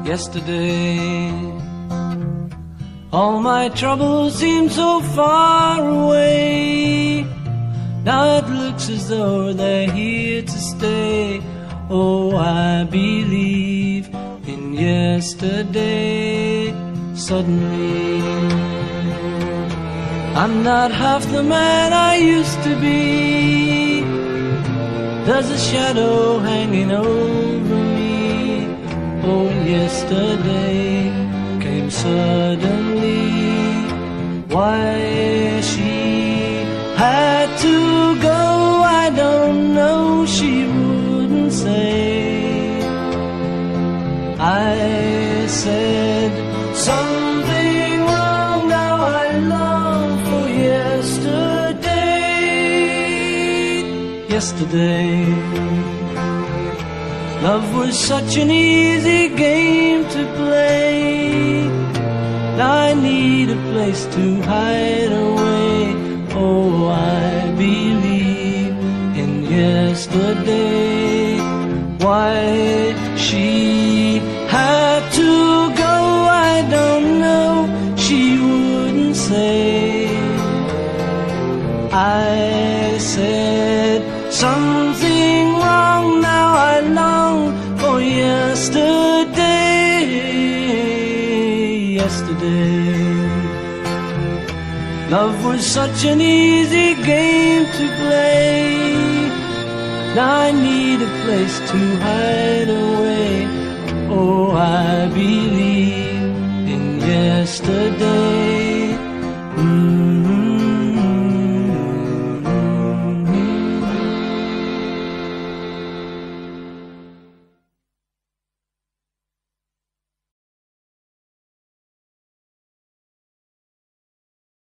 yesterday. All my troubles seem so far away. Now it looks as though they're here to stay. Oh, I believe in yesterday. Suddenly, I'm not half the man I used to be. There's a shadow hanging over me. Oh, yesterday came suddenly. Why she had to go, I don't know, she wouldn't say. I said something wrong, now I long for yesterday. Yesterday, love was such an easy game to play. Now I need a place to hide away. Oh, I believe in yesterday. Why she had to go, I don't know, she wouldn't say. I said something wrong, now I long for yesterday. Yesterday, love was such an easy game to play. Now I need a place to hide away. Oh, I believe in yesterday.